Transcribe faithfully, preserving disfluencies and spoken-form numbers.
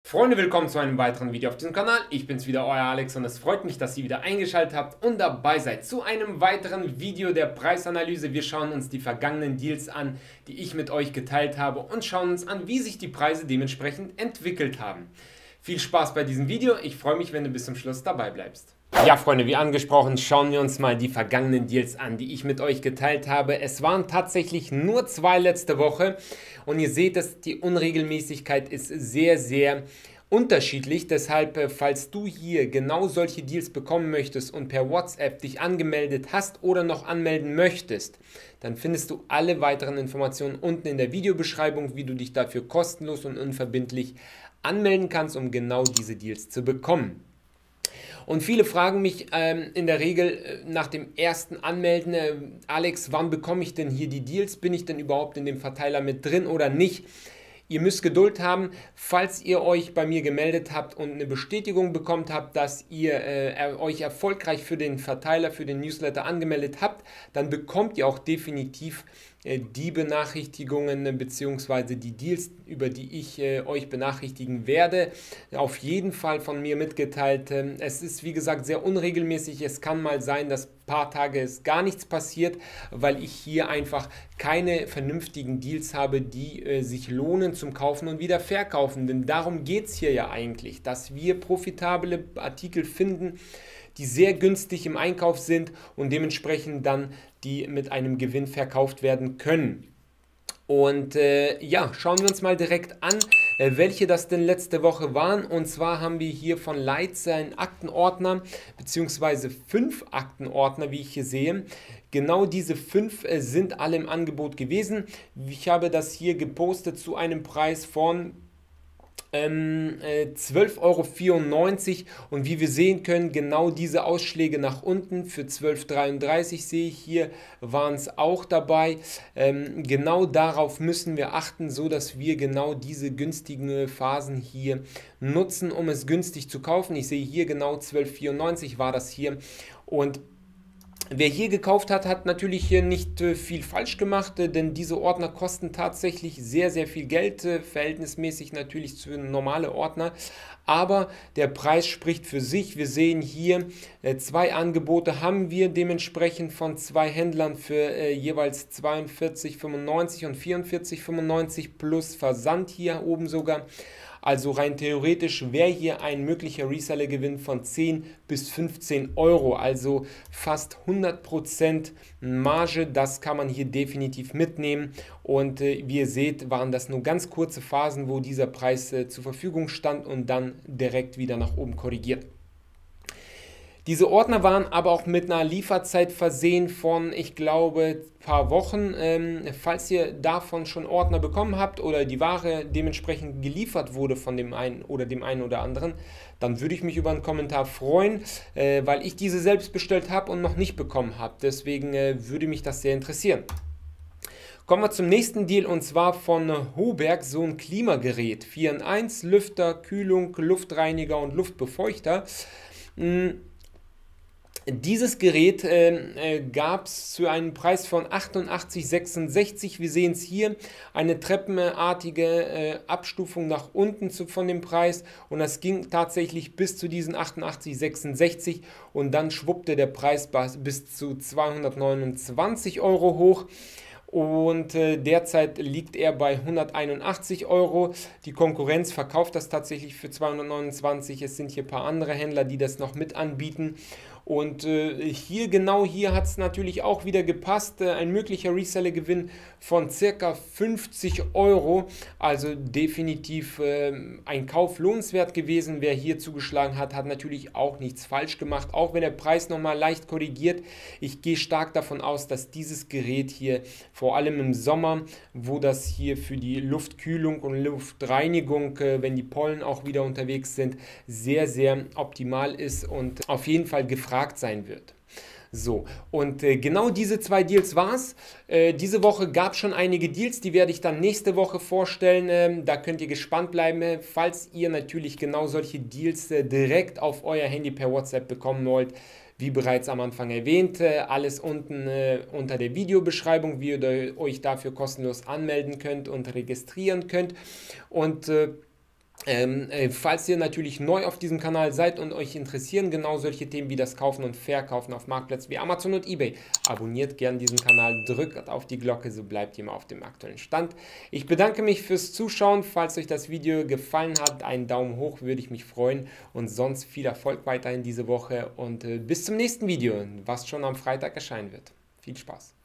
Freunde, willkommen zu einem weiteren Video auf diesem Kanal. Ich bin's wieder, euer Alex, und es freut mich, dass ihr wieder eingeschaltet habt und dabei seid zu einem weiteren Video der Preisanalyse. Wir schauen uns die vergangenen Deals an, die ich mit euch geteilt habe, und schauen uns an, wie sich die Preise dementsprechend entwickelt haben. Viel Spaß bei diesem Video. Ich freue mich, wenn du bis zum Schluss dabei bleibst. Ja, Freunde, wie angesprochen, schauen wir uns mal die vergangenen Deals an, die ich mit euch geteilt habe. Es waren tatsächlich nur zwei letzte Woche und ihr seht, dass die Unregelmäßigkeit ist sehr, sehr unterschiedlich. Deshalb, falls du hier genau solche Deals bekommen möchtest und per WhatsApp dich angemeldet hast oder noch anmelden möchtest, dann findest du alle weiteren Informationen unten in der Videobeschreibung, wie du dich dafür kostenlos und unverbindlich anmelden kannst, um genau diese Deals zu bekommen. Und viele fragen mich ähm, in der Regel äh, nach dem ersten Anmelden, äh, Alex, wann bekomme ich denn hier die Deals? Bin ich denn überhaupt in dem Verteiler mit drin oder nicht? Ihr müsst Geduld haben, falls ihr euch bei mir gemeldet habt und eine Bestätigung bekommt habt, dass ihr äh, euch erfolgreich für den Verteiler, für den Newsletter angemeldet habt, dann bekommt ihr auch definitiv äh, die Benachrichtigungen äh, bzw. die Deals, über die ich äh, euch benachrichtigen werde, auf jeden Fall von mir mitgeteilt. Ähm, es ist, wie gesagt, sehr unregelmäßig. Es kann mal sein, dass ein paar Tage es gar nichts passiert, weil ich hier einfach keine vernünftigen Deals habe, die äh, sich lohnen zum Kaufen und wieder verkaufen. Denn darum geht es hier ja eigentlich, dass wir profitable Artikel finden, die sehr günstig im Einkauf sind und dementsprechend dann die mit einem Gewinn verkauft werden können. Und äh, ja, schauen wir uns mal direkt an, äh, welche das denn letzte Woche waren. Und zwar haben wir hier von Leitz einen Aktenordner, beziehungsweise fünf Aktenordner, wie ich hier sehe. Genau diese fünf äh, sind alle im Angebot gewesen. Ich habe das hier gepostet zu einem Preis von Ähm, äh, zwölf Euro vierundneunzig, und wie wir sehen können, genau diese Ausschläge nach unten für zwölf Euro dreiunddreißig sehe ich hier, waren es auch dabei. Ähm, genau darauf müssen wir achten, so dass wir genau diese günstigen Phasen hier nutzen, um es günstig zu kaufen. Ich sehe hier genau zwölf Euro vierundneunzig war das hier, und wer hier gekauft hat, hat natürlich hier nicht äh, viel falsch gemacht, äh, denn diese Ordner kosten tatsächlich sehr, sehr viel Geld, äh, verhältnismäßig natürlich zu einem normalen Ordner. Aber der Preis spricht für sich. Wir sehen hier, äh, zwei Angebote haben wir dementsprechend von zwei Händlern für äh, jeweils zweiundvierzig Euro fünfundneunzig und vierundvierzig Euro fünfundneunzig plus Versand hier oben sogar. Also rein theoretisch wäre hier ein möglicher Reseller-Gewinn von zehn bis fünfzehn Euro, also fast hundert Prozent Marge. Das kann man hier definitiv mitnehmen, und äh, wie ihr seht, waren das nur ganz kurze Phasen, wo dieser Preis äh, zur Verfügung stand und dann direkt wieder nach oben korrigiert. Diese Ordner waren aber auch mit einer Lieferzeit versehen von, ich glaube, ein paar Wochen. Ähm, falls ihr davon schon Ordner bekommen habt oder die Ware dementsprechend geliefert wurde von dem einen oder dem einen oder anderen, dann würde ich mich über einen Kommentar freuen, äh, weil ich diese selbst bestellt habe und noch nicht bekommen habe. Deswegen äh, würde mich das sehr interessieren. Kommen wir zum nächsten Deal, und zwar von Hoberg, so ein Klimagerät. vier in eins, Lüfter, Kühlung, Luftreiniger und Luftbefeuchter. Hm. Dieses Gerät äh, äh, gab es zu einem Preis von achtundachtzig Euro sechsundsechzig. Wir sehen es hier, eine treppenartige äh, Abstufung nach unten zu, von dem Preis, und das ging tatsächlich bis zu diesen achtundachtzig Euro sechsundsechzig, und dann schwuppte der Preis bis zu zweihundertneunundzwanzig Euro hoch. Und äh, derzeit liegt er bei hunderteinundachtzig Euro. Die Konkurrenz verkauft das tatsächlich für zweihundertneunundzwanzig. Es sind hier ein paar andere Händler, die das noch mit anbieten. Und äh, hier, genau hier hat es natürlich auch wieder gepasst. Äh, ein möglicher Reseller-Gewinn von ca. fünfzig Euro. Also definitiv äh, ein Kauf lohnenswert gewesen. Wer hier zugeschlagen hat, hat natürlich auch nichts falsch gemacht. Auch wenn der Preis nochmal leicht korrigiert. Ich gehe stark davon aus, dass dieses Gerät hier vor allem im Sommer, wo das hier für die Luftkühlung und Luftreinigung, äh, wenn die Pollen auch wieder unterwegs sind, sehr, sehr optimal ist und auf jeden Fall gefragt sein wird. So, und äh, genau diese zwei Deals war es. Äh, diese Woche gab es schon einige Deals, die werde ich dann nächste Woche vorstellen. Ähm, da könnt ihr gespannt bleiben, äh, falls ihr natürlich genau solche Deals äh, direkt auf euer Handy per WhatsApp bekommen wollt. Wie bereits am Anfang erwähnt, äh, alles unten äh, unter der Videobeschreibung, wie ihr euch dafür kostenlos anmelden könnt und registrieren könnt. Und äh, Ähm, äh, falls ihr natürlich neu auf diesem Kanal seid und euch interessieren genau solche Themen wie das Kaufen und Verkaufen auf Marktplätzen wie Amazon und eBay, abonniert gerne diesen Kanal, drückt auf die Glocke, so bleibt ihr immer auf dem aktuellen Stand. Ich bedanke mich fürs Zuschauen. Falls euch das Video gefallen hat, einen Daumen hoch würde ich mich freuen und sonst viel Erfolg weiterhin diese Woche und äh, bis zum nächsten Video, was schon am Freitag erscheinen wird. Viel Spaß!